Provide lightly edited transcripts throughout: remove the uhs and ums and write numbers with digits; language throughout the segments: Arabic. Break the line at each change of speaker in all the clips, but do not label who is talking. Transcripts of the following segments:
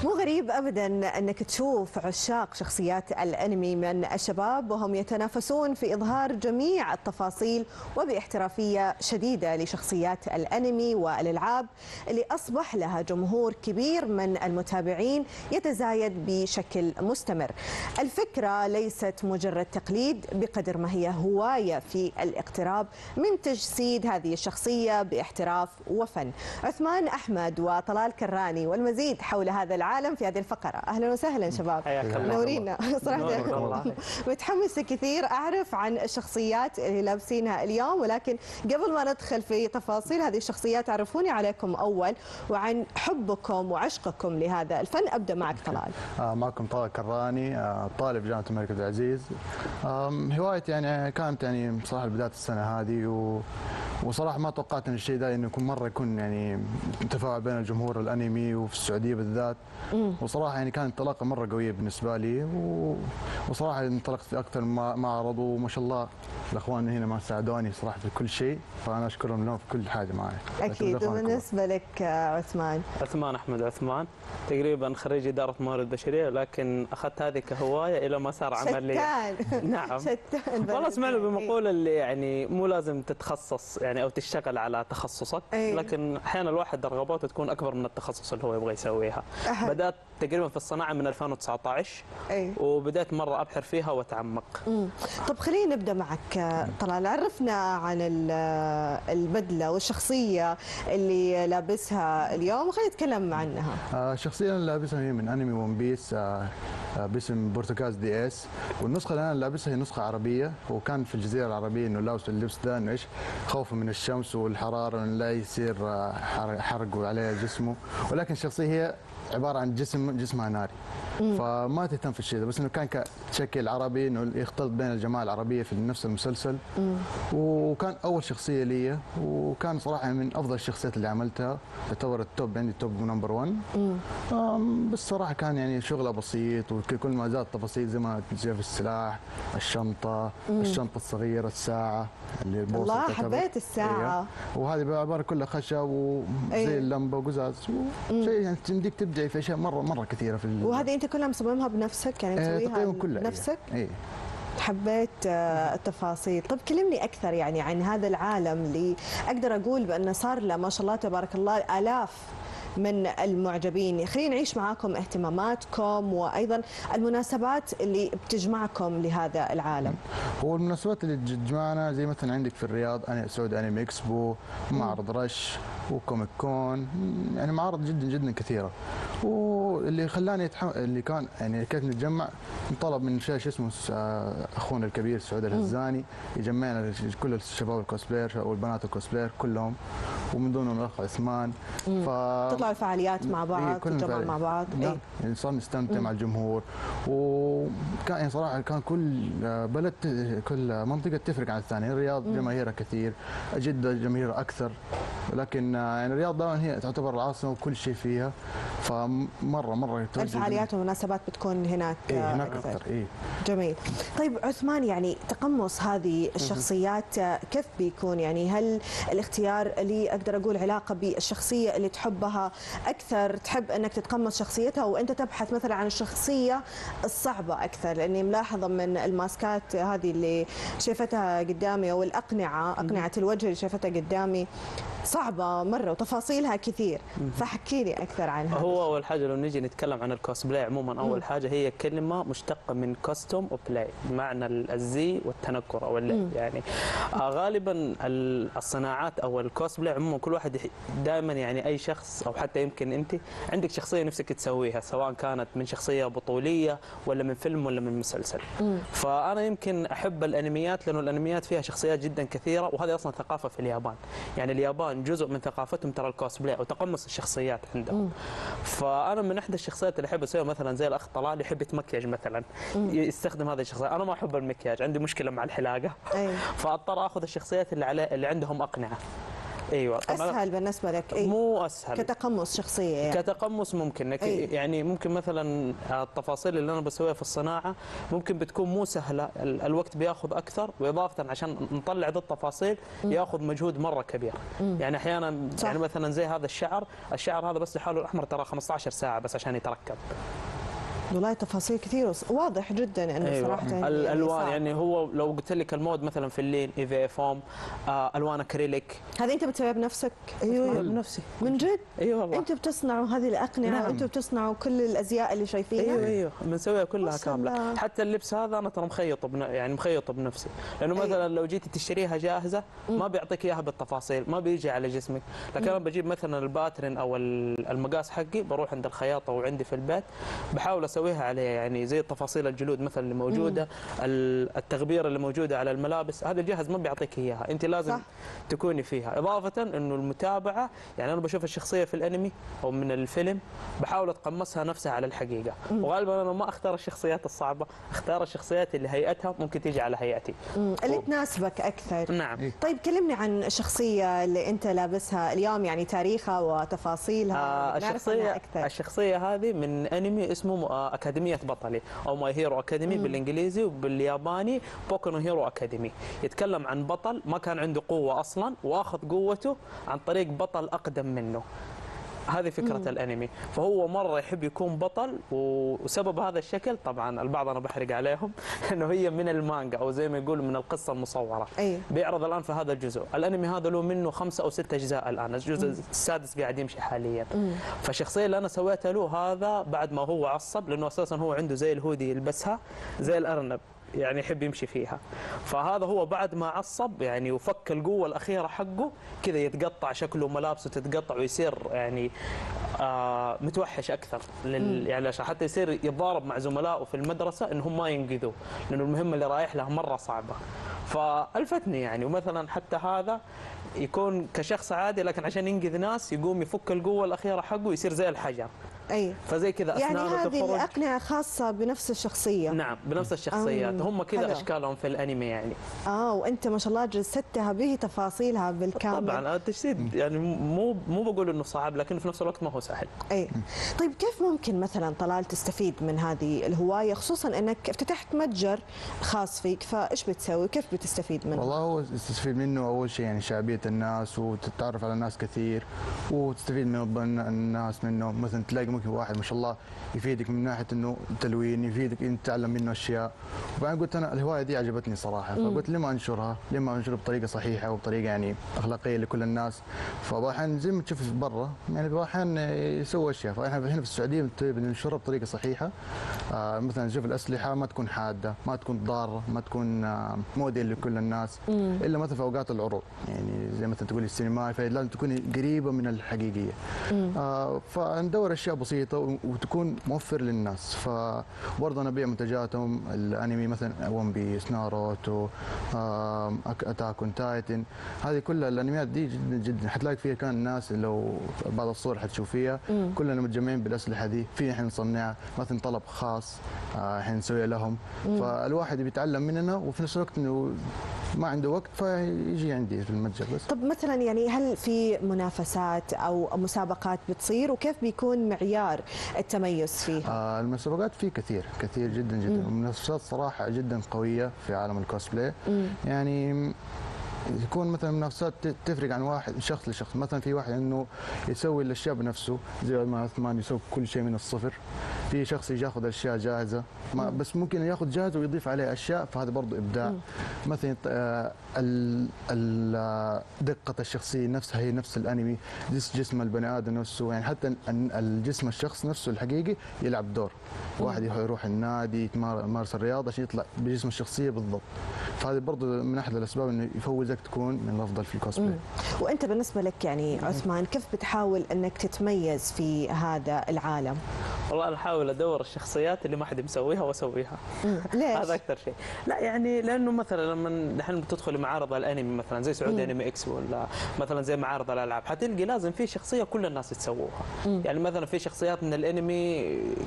مو غريب أبدا أنك تشوف عشاق شخصيات الأنمي من الشباب وهم يتنافسون في إظهار جميع التفاصيل وباحترافية شديدة لشخصيات الأنمي والألعاب اللي أصبح لها جمهور كبير من المتابعين يتزايد بشكل مستمر. الفكرة ليست مجرد تقليد بقدر ما هي هواية في الاقتراب من تجسيد هذه الشخصية باحتراف وفن. عثمان أحمد وطلال كراني والمزيد حول هذا العالم في هذه الفقرة. أهلا وسهلا شباب، نورينا. صراحة متحمسة كثير أعرف عن الشخصيات اللي لابسينها اليوم، ولكن قبل ما ندخل في تفاصيل هذه الشخصيات عرفوني عليكم أول وعن حبكم وعشقكم لهذا الفن. أبدأ معك طلال.
معكم طلال كراني، طالب جامعة الملك عبد العزيز. هوايتي يعني كانت يعني بصراحة بداية السنة هذه وصراحة ما توقعت ان الشيء ده انه يكون يعني تفاعل بين الجمهور الانمي وفي السعودية بالذات. وصراحة يعني كانت انطلاقة مرة قوية بالنسبة لي، وصراحة انطلقت في اكثر من معرض، وما شاء الله الاخوان هنا ما ساعدوني صراحة في كل شيء، فانا اشكرهم لهم في كل حاجة معي.
اكيد. وبالنسبة لك عثمان؟
عثمان احمد عثمان، تقريبا خريج إدارة موارد بشرية، لكن اخذت هذه كهواية الى ما صار عملي.
شتان.
نعم
شتان.
والله سمعنا بمقولة اللي يعني مو لازم تتخصص يعني او تشتغل على تخصصك، لكن احيانا الواحد رغباته تكون اكبر من التخصص اللي هو يبغى يسويها. بدات تقريبا في الصناعه من 2019 وبدات مره ابحر فيها واتعمق.
طب خلينا نبدا معك طلال، عرفنا عن البدله والشخصيه اللي لابسها اليوم وخلينا نتكلم عنها.
الشخصيه اللي لابسها هي من انمي ون بيس باسم بورتوكاز دي اس، والنسخه اللي انا لابسها هي نسخه عربيه، وكان في الجزيره العربيه انه لابس اللبس ده انه ايش خوفه من الشمس والحراره انه لا يصير حرق عليه جسمه، ولكن الشخصيه هي عباره عن جسمها ناري. فما تهتم في الشيء ده، بس انه كان كشكل عربي انه يختلط بين الجماعه العربيه في نفس المسلسل. وكان اول شخصيه لي، وكان صراحه من افضل الشخصيات اللي عملتها، تعتبر التوب عندي، توب نمبر 1. بس صراحه كان يعني شغله بسيط، وكل ما زاد تفاصيل زي ما جاء في السلاح، الشنطه الصغيره، الساعه اللي
الله حبيت الساعه.
وهذه عباره كلها خشب وزي اللمبه وقزاز شيء يعني تمديك تبدعي في اشياء مره كثيره في
وهذه انت كلها مصممها بنفسك يعني مسويها بنفسك؟ حبيت التفاصيل. طب كلمني اكثر يعني عن هذا العالم اللي اقدر اقول بانه صار له ما شاء الله تبارك الله الاف من المعجبين. خلينا نعيش معاكم اهتماماتكم وايضا المناسبات اللي بتجمعكم لهذا العالم.
هو المناسبات اللي تجمعنا زي مثلا عندك في الرياض سعودي انمي اكسبو، معرض رش، وكوميك كون، يعني معارض جدا كثيره. واللي خلاني اللي كان يعني كيف نتجمع، طلب من شيء اسمه اخونا الكبير سعود الهزاني يجمعنا كل الشباب الكوسبلاير والبنات الكوسبلاير كلهم، ومن ضمنهم الاخ عثمان.
تطلعوا الفعاليات مع بعض، تتجمعوا مع بعض.
يعني صار نستمتع مع الجمهور، وكان يعني صراحه كان كل بلد كل منطقه تفرق عن الثانيه. الرياض جماهيرها كثير، جده جماهيرها اكثر، لكن يعني الرياض طبعا هي تعتبر العاصمه وكل شيء فيها، فمره
الفعاليات والمناسبات بتكون هناك
هناك اكثر.
جميل. طيب عثمان، يعني تقمص هذه الشخصيات كيف بيكون؟ يعني هل الاختيار اللي اقدر اقول علاقه بالشخصيه اللي تحبها اكثر، تحب انك تتقمص شخصيتها وانت تبحث مثلا عن الشخصيه الصعبه اكثر؟ لاني ملاحظه من الماسكات هذه اللي شايفتها قدامي او اقنعه الوجه اللي شايفتها قدامي صعبة مرة وتفاصيلها كثير، فحكي لي أكثر عنها.
هو أول حاجة لو نجي نتكلم عن الكوسبلاي عموما، أول حاجة هي كلمة مشتقة من كوستوم وبلاي، بمعنى الزي والتنكر أو اللعب. يعني غالبا الصناعات أو الكوسبلاي عموما كل واحد دائما يعني أي شخص أو حتى يمكن أنت عندك شخصية نفسك تسويها، سواء كانت من شخصية بطولية ولا من فيلم ولا من مسلسل. فأنا يمكن أحب الأنميات لأنه الأنميات فيها شخصيات جدا كثيرة، وهذه أصلا ثقافة في اليابان. يعني اليابان جزء من ثقافتهم ترى الكوسبلاي او تقمص الشخصيات عندهم. فانا من احدى الشخصيات اللي احب اسويها مثلا زي الاخ طلال يحب يتمكيج مثلا، يستخدم هذه الشخصيه. انا ما احب المكياج، عندي مشكله مع الحلاقه. فاضطر اخذ الشخصيات اللي عندهم اقنعه. ايوه طبعا
اسهل بالنسبه لك؟
مو اسهل
كتقمص شخصيه يعني.
كتقمص ممكن يعني ممكن مثلا التفاصيل اللي انا بسويها في الصناعه ممكن بتكون مو سهله، الوقت بياخذ اكثر، واضافه عشان نطلع ذي التفاصيل ياخذ مجهود مره كبير. يعني احيانا يعني مثلا زي هذا الشعر هذا بس لحاله الاحمر ترى 15 ساعه بس عشان يتركب.
والله تفاصيل كثير، واضح جدا انه
أيوة.
صراحه
الالوان يعني هو لو قلت لك المود مثلا في اللين ايفي فوم، الوان اكريليك.
هذه انت بتسويها بنفسك؟
ايوه بنفسي.
من جد؟
ايوه والله.
انتوا بتصنعوا هذه الاقنعه؟
نعم.
انتوا بتصنعوا كل الازياء اللي شايفينها؟
ايوه بنسويها كلها كامله. حتى اللبس هذا انا ترى مخيطه بنفسي، لانه مثلا لو جيتي تشتريها جاهزه ما بيعطيك اياها بالتفاصيل، ما بيجي على جسمك. لكن انا بجيب مثلا الباترن او المقاس حقي، بروح عند الخياطه وعندي في البيت بحاول اسويها عليه، يعني زي تفاصيل الجلود مثلا اللي موجوده، التغبير اللي موجوده على الملابس، هذا الجهاز ما بيعطيك اياها، انت لازم تكوني فيها. اضافه انه المتابعه، يعني انا بشوف الشخصيه في الانمي او من الفيلم بحاول اتقمصها نفسها على الحقيقه، وغالبا انا ما اختار الشخصيات الصعبه، اختار الشخصيات اللي هيئتها ممكن تيجي على هيئتي
اللي تناسبك اكثر.
نعم.
طيب كلمني عن الشخصيه اللي انت لابسها اليوم، يعني تاريخها وتفاصيلها.
الشخصيه هذه من انمي اسمه اكاديميه بطلي او ماي هيرو اكاديمي بالانجليزي، وبالياباني بوكو نو هيرو اكاديمي. يتكلم عن بطل ما كان عنده قوه اصلا واخذ قوته عن طريق بطل اقدم منه. هذه فكرة الأنمي، فهو مرة يحب يكون بطل، وسبب هذا الشكل طبعا البعض أنا بحرق عليهم أنه هي من المانجا أو زي ما يقولوا من القصة المصورة. بيعرض الآن في هذا الجزء. الأنمي هذا له منه 5 أو 6 أجزاء الآن، الجزء السادس قاعد يمشي حاليا. فالشخصية اللي أنا سويتها له هذا بعد ما هو عصب، لأنه أساسا هو عنده زي الهودي يلبسها زي الأرنب، يعني يحب يمشي فيها. فهذا هو بعد ما عصب يعني وفك القوة الأخيرة حقه كذا يتقطع شكله، ملابسه تتقطع ويصير يعني متوحش أكثر يعني عشان حتى يصير يتضارب مع زملائه في المدرسة إنهم ما ينقذوه، لأنه المهمة اللي رايح لها مرة صعبة. فألفتني يعني. ومثلا حتى هذا يكون كشخص عادي، لكن عشان ينقذ ناس يقوم يفك القوة الأخيرة حقه يصير زي الحجر. فزي كذا
يعني
أسنانه
هذه الأقنعة خاصة بنفس الشخصية؟
نعم بنفس الشخصيات. هم كذا أشكالهم في الأنمي يعني.
وأنت ما شاء الله جسدتها به تفاصيلها بالكامل.
طبعا التجسيد يعني مو بقول إنه صعب، لكن في نفس الوقت ما هو سهل.
طيب كيف ممكن مثلا طلال تستفيد من هذه الهواية، خصوصا أنك افتتحت متجر خاص فيك، فإيش بتسوي وكيف بتستفيد منه؟
والله هو تستفيد منه أول شيء يعني شعبية الناس، وتتعرف على ناس كثير، وتستفيد من الناس منه. مثلا تلاقي ممكن واحد ما شاء الله يفيدك من ناحيه انه تلوين، يفيدك انت تتعلم منه اشياء. وبعدين قلت انا الهوايه دي عجبتني صراحه، فقلت ليه ما انشرها؟ ليه ما انشرها بطريقه صحيحه وبطريقه يعني اخلاقيه لكل الناس؟ فاحيانا زي ما تشوف برا يعني احيانا يسووا اشياء، فاحنا هنا في السعوديه بننشرها بطريقه صحيحه. مثلا نشوف الاسلحه ما تكون حاده، ما تكون ضاره، ما تكون موديل لكل الناس، الا مثلا في اوقات العروض، يعني زي مثلا تقولي السينما، فلازم تكوني قريبه من الحقيقيه. فندور اشياء بسيطه وتكون موفر للناس. فبرضه نبيع منتجاتهم الانمي مثلا ون بيس، ناروتو، اتاك اون تايتن، هذه كلها الانميات دي جدا جدا حتلاقي فيها كان الناس لو بعض الصور حتشوفيها كلنا متجمعين بالاسلحه دي، في احنا نصنعها مثلا طلب خاص احنا نسويها لهم. فالواحد بيتعلم مننا وفي نفس الوقت انه ما عنده وقت فيجي عندي في المتجر بس.
طب مثلا يعني هل في منافسات او مسابقات بتصير، وكيف بيكون معيار التميز فيها؟
المسابقات في كثير جدا جدا، المنافسات صراحه جدا قويه في عالم الكوسبلاي. يعني يكون مثلا منافسات تفرق عن واحد شخص لشخص. مثلا في واحد انه يسوي الاشياء بنفسه زي ما عثمان يسوي كل شيء من الصفر، في شخص يجي ياخذ اشياء جاهزه بس ممكن ياخذ جاهزه ويضيف عليه اشياء، فهذا برضه ابداع. مثلا دقه الشخصيه نفسها هي نفس الانمي، جسم البني ادم نفسه، يعني حتى الجسم الشخص نفسه الحقيقي يلعب دور. واحد يروح النادي يمارس الرياضه عشان يطلع بجسم الشخصيه بالضبط، فهذه برضه من احد الاسباب انه يفوزك تكون من الافضل في الكوسبلاي.
وانت بالنسبه لك يعني عثمان، كيف بتحاول انك تتميز في هذا العالم؟
والله انا احاول ادور الشخصيات اللي ما حد مسويها واسويها.
ليش؟
هذا اكثر شيء. لا يعني لانه مثلا لما الحين بتدخل معارض الانمي مثلا زي سعود انمي اكس، ولا مثلا زي معارض الالعاب، حتلقي لازم في شخصيه كل الناس يتسووها. يعني مثلا في شخصيات من الانمي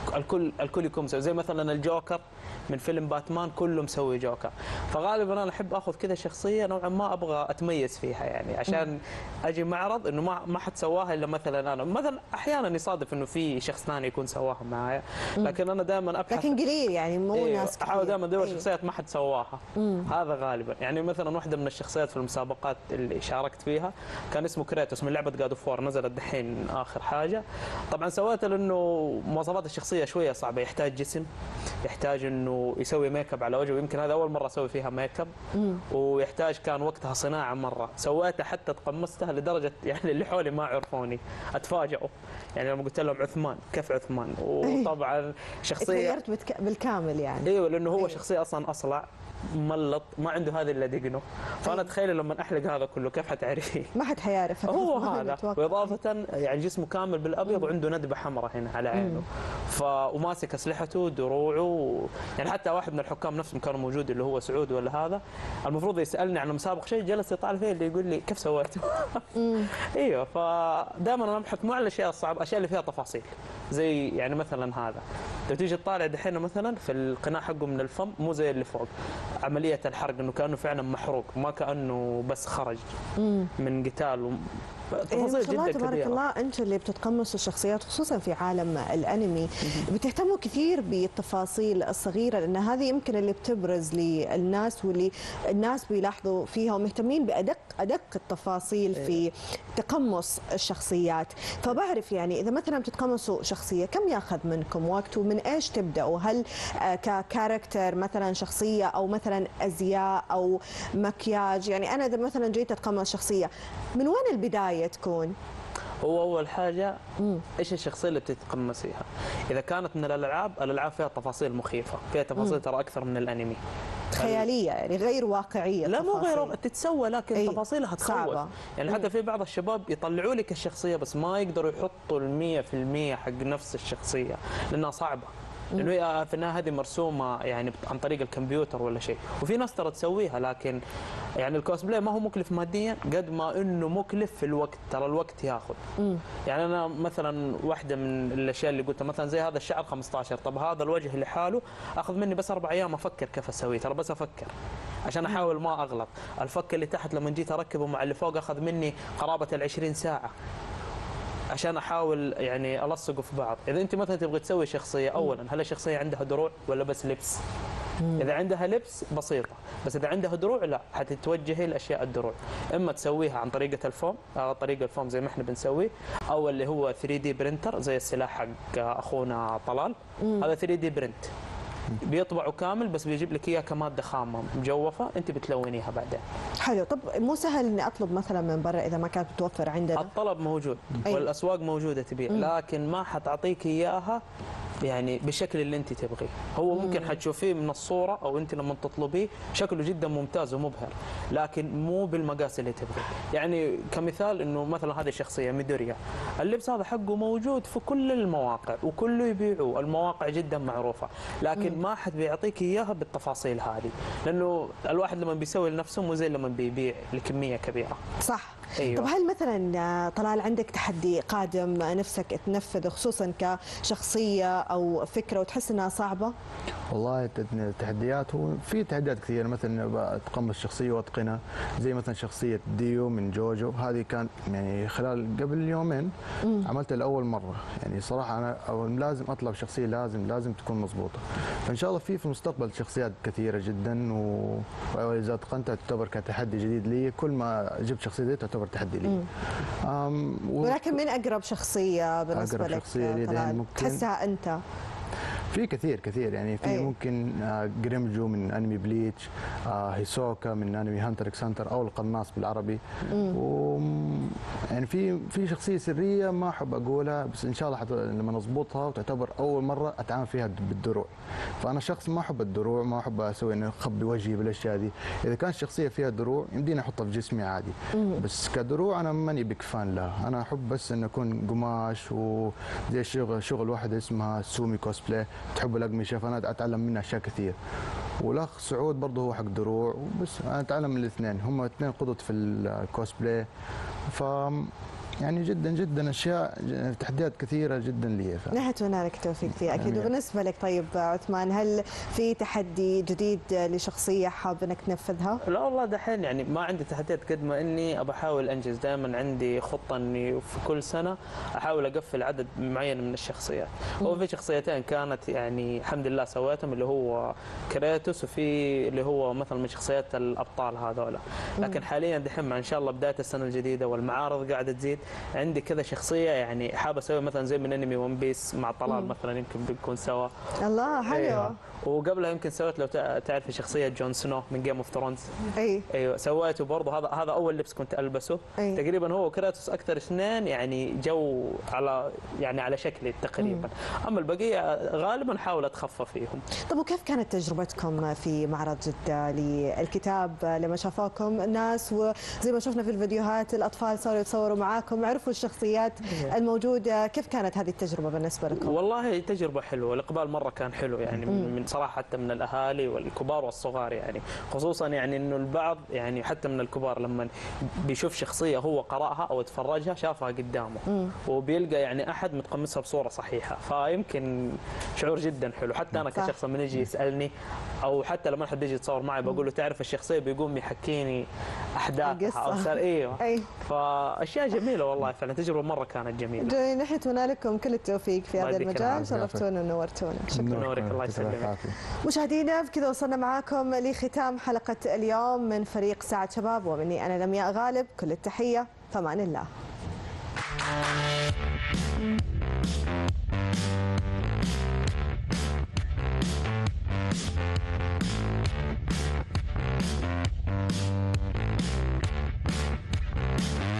الكل يكون مسوي، زي مثلا الجوكر من فيلم باتمان كله مسوي جوكر. فغالبا انا احب اخذ كذا شخصيه نوعا ما ابغى اتميز فيها، يعني عشان اجي معرض انه ما حد سواها الا مثلا انا. مثلا احيانا يصادف انه في شخص ثاني يكون سواها معايا، لكن انا دائما ابحث،
لكن قليل يعني مو ناس كثير.
احاول دائما ادور شخصيات ما حد سواها. هذا غالبا. يعني مثلا واحده من الشخصيات في المسابقات اللي شاركت فيها كان اسمه كريتوس من لعبه جاد اوف وور، نزلت دحين اخر حاجه. طبعا سويته لانه مواصفات الشخصيه شويه صعبه، يحتاج جسم، يحتاج انه يسوي ميك اب على وجهه، ويمكن هذا اول مره اسوي فيها ميك اب، ويحتاج كان وقتها صناعه مره. سويتها حتى تقمصتها لدرجه يعني اللي حولي ما عرفوني، اتفاجئوا يعني لما قلت لهم عثمان كيف عثمان. وطبعا شخصيه
تغيرت بالكامل يعني.
ايوه لانه هو شخصيه اصلا اصلع ملط، ما عنده هذا الا دقنه. فانا اتخيل لما احلق هذا كله كيف حتعرفيه؟
ما حد حيعرف
هو هذا. واضافه يعني جسمه كامل بالابيض وعنده ندبه حمراء هنا على عينه. وماسك اسلحته دروعه يعني حتى واحد من الحكام نفسهم كانوا موجود اللي هو سعود ولا هذا، المفروض يسالني عن مسابق شيء، جلس يطالع فيه اللي يقول لي كيف سويته. ايوه. فدائما انا ابحث مو على الاشياء الصعبه، الاشياء اللي فيها تفاصيل. زي يعني مثلا هذا لو تيجي تطالع دحين مثلا في القناع حقه من الفم مو زي اللي فوق، عمليه الحرق انه كانه فعلا محروق، ما كانه بس خرج من قتال. تفاصيل جدا كبيره.
تبارك الله انتم اللي بتتقمصوا الشخصيات خصوصا في عالم الانمي بتهتموا كثير بالتفاصيل الصغيره، لان هذه يمكن اللي بتبرز للناس واللي الناس بيلاحظوا فيها ومهتمين بادق التفاصيل في تقمص الشخصيات. فبعرف يعني اذا مثلا بتتقمصوا شخصيه كم ياخذ منكم وقت ومن ايش تبداوا؟ هل ككاركتر مثلا شخصيه او مثلا ازياء او مكياج؟ يعني انا اذا مثلا جيت اتقمص شخصيه من وين البدايه تكون؟
هو اول حاجه ايش الشخصيه اللي بتتقمصيها؟ اذا كانت من الالعاب فيها تفاصيل مخيفه، فيها تفاصيل ترى اكثر من الانمي،
خياليه يعني غير واقعيه.
لا مو غير تتسوى، لكن تفاصيلا تخوف. يعني حتى في بعض الشباب يطلعوا لك الشخصيه بس ما يقدروا يحطوا 100% حق نفس الشخصيه لانها صعبه، لانه هي في النهايه هذه مرسومه يعني عن طريق الكمبيوتر ولا شيء. وفي ناس ترى تسويها، لكن يعني الكوسبلاي ما هو مكلف ماديا قد ما انه مكلف في الوقت. ترى الوقت ياخذ. يعني انا مثلا واحده من الاشياء اللي قلتها مثلا زي هذا الشعر 15، طب هذا الوجه لحاله اخذ مني بس 4 ايام افكر كيف اسويه، ترى بس افكر عشان احاول ما اغلط. الفك اللي تحت لما جيت اركبه مع اللي فوق اخذ مني قرابه 20 ساعه عشان احاول يعني الصقه في بعض. اذا انت مثلا تبغى تسوي شخصيه، اولا هل الشخصيه عندها دروع ولا بس لبس؟ اذا عندها لبس بسيطه، بس اذا عندها دروع لا، حتتوجهي لاشياء الدروع. اما تسويها عن طريقه الفوم، طريقه الفوم زي ما احنا بنسوي، او اللي هو 3D برينتر زي السلاح حق اخونا طلال، هذا 3D برنت بيطبعه كامل بس بيجيب لك اياه كماده خامه مجوفه انت بتلونيها بعدين.
حلو. طب مو سهل اني اطلب مثلا من برا اذا ما كانت متوفر عندنا؟
الطلب موجود والاسواق موجوده تبيع، لكن ما حتعطيك اياها يعني بالشكل اللي انت تبغيه. هو ممكن حتشوفيه من الصوره او انت لما تطلبيه شكله جدا ممتاز ومبهر، لكن مو بالمقاس اللي تبغيه. يعني كمثال انه مثلا هذه الشخصيه ميدوريا، اللبس هذا حقه موجود في كل المواقع وكله يبيعوه، المواقع جدا معروفه، لكن ما حد بيعطيك اياها بالتفاصيل هذه، لانه الواحد لما بيسوي لنفسه مو زي لما بيبيع لكميه كبيره.
صح.
أيوة.
طب هل مثلا طلال عندك تحدي قادم نفسك تنفذه خصوصا كشخصيه او فكره وتحس انها صعبه؟
والله التحديات هو في تحديات كثيره، مثلا اتقمص شخصيه واتقنها، زي مثلا شخصيه ديو من جوجو، هذه كان يعني خلال قبل يومين عملتها لاول مره. يعني صراحه انا لازم اطلب شخصيه لازم تكون مضبوطه. فان شاء الله في المستقبل شخصيات كثيره جدا، واذا اتقنتها تعتبر كتحدي جديد لي. كل ما جبت شخصيه تعتبر تحدي لي.
ولكن من اقرب شخصيه بالنسبه لك؟
اقرب شخصيه لي ممكن
تحسها انت؟
في كثير يعني في
أي.
ممكن جريمجو من انمي بليتش، هيسوكا من انمي هانتر اكس هانتر او القناص بالعربي. يعني في شخصيه سريه ما احب اقولها، بس ان شاء الله لما نضبطها وتعتبر اول مره اتعامل فيها بالدروع. فانا شخص ما احب الدروع، ما احب اسوي اني اخبي وجهي بالاشياء دي. اذا كانت الشخصيه فيها دروع يمديني احطها في جسمي عادي، بس كدروع انا ماني بيك فان لها. انا احب بس ان اكون قماش، وزي شغل واحده اسمها سومي كوسبلاي تحب الاقمشه، فانا اتعلم منها اشياء كثير. والاخ سعود برضه هو حق دروع، بس انا اتعلم من الاثنين، هم الاثنين قدوتي في الكوسبلاي. ف يعني جدا اشياء تحديات كثيره جدا لي.
نحن نتمنى لك التوفيق فيه اكيد. وبالنسبه لك طيب عثمان، هل في تحدي جديد لشخصيه حاب انك تنفذها؟
لا والله دحين يعني ما عندي تحديات قد ما اني ابى احاول انجز. دائما عندي خطه اني في كل سنه احاول اقفل عدد معين من الشخصيات. هو في شخصيتين كانت يعني الحمد لله سويتهم، اللي هو كريتوس، وفي اللي هو مثلا من شخصيات الابطال هذولا. لكن حاليا دحين مع ان شاء الله بدايه السنه الجديده والمعارض قاعده تزيد، عندي كذا شخصيه يعني حاب اسوي مثلا زي من انمي ون بيس مع طلال مثلا، يمكن بنكون سوا.
الله حلو.
أيوة. وقبلها يمكن سويت، لو تعرفي شخصيه جون سنو من جيم اوف ثرونز. ايوه سويته برضه. هذا اول لبس كنت البسه. تقريبا هو وكراتوس اكثر اثنين يعني جو على شكلي تقريبا. اما البقيه غالبا احاول اتخفى فيهم.
طب وكيف كانت تجربتكم في معرض جده للكتاب لما شافوكم الناس، وزي ما شفنا في الفيديوهات الاطفال صاروا يتصوروا معاكم، عرفوا الشخصيات الموجوده، كيف كانت هذه التجربه بالنسبه لكم؟
والله تجربه حلوه، الاقبال مره كان حلو يعني من صراحه، حتى من الاهالي والكبار والصغار يعني. خصوصا يعني انه البعض يعني حتى من الكبار لما بيشوف شخصيه هو قراها او تفرجها شافها قدامه وبيلقى يعني احد متقمصها بصوره صحيحه، فيمكن شعور جدا حلو. حتى انا كشخص من يجي يسالني او حتى لما حد يجي يتصور معي بقول له تعرف الشخصيه، بيقوم يحكيني احداثها او صار ايوه. فاشياء جميله والله، فعلا تجربه مره كانت جميله.
نحن نتمنى لكم كل التوفيق في هذا المجال، شرفتونا ونورتونا.
شكرا نورك، الله يسلمك.
مشاهدينا بكذا وصلنا معاكم لختام حلقة اليوم من فريق ساعة شباب، ومني أنا لمياء غالب كل التحية، فمان الله.